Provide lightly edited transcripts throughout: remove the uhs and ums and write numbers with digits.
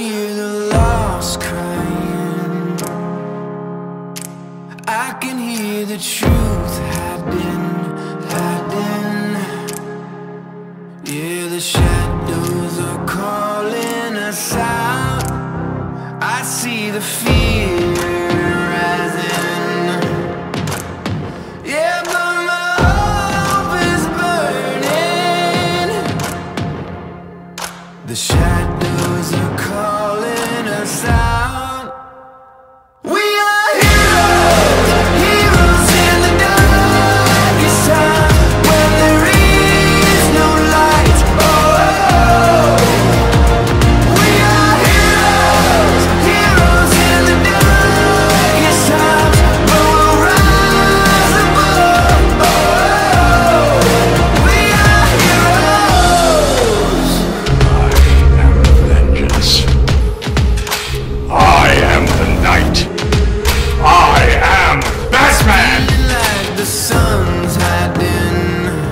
hear the lost crying, I can hear the truth hiding. Yeah, the shadows are calling us out. I see the fear rising. Yeah, but my hope is burning. The shadows are calling us out. We are heroes, heroes in the darkest time, when there is no light. Oh, we are heroes, heroes in the darkest times, but we'll rise above. Oh, we are heroes. Vengeance. I am the night. I am Batman! Like the sun's hiding,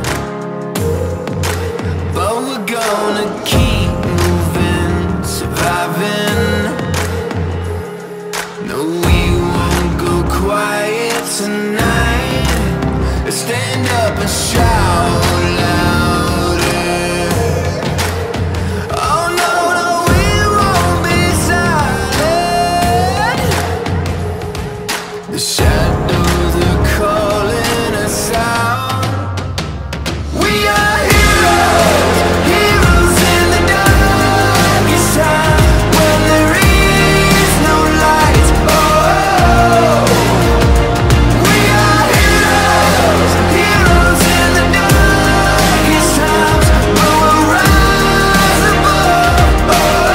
but we're gonna keep moving, surviving. No, we won't go quiet tonight. Let's stand up and shout louder. Oh no, no, we won't be silent. The shadows are calling us out. We are heroes, heroes in the darkest time, when there is no light. Oh, we are heroes, heroes in the darkest times, but we'll rise above. Oh,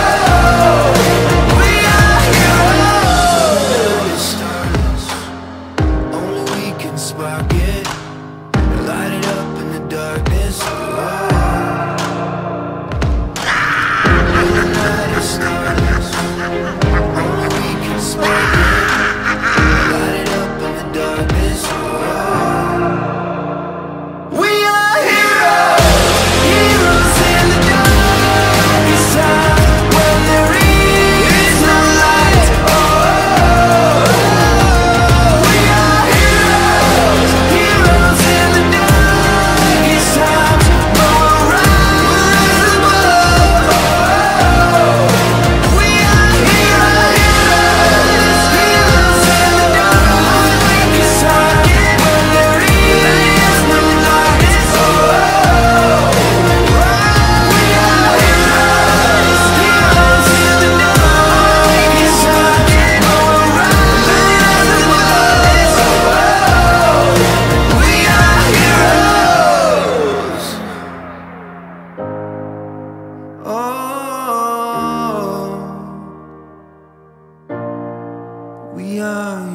we are heroes. Stars, only we can spark it, light it up in the darkness. When the night is starless, only we can spark it, light it up in the darkness. We are heroes, heroes in the darkest time, when there is no light. Oh, we are heroes, heroes in the darkest times, but we'll rise above. We are heroes, heroes in the darkest time, when there is no light. Oh, we are heroes, heroes in the darkest time, but we'll rise above. We are heroes. Oh, we are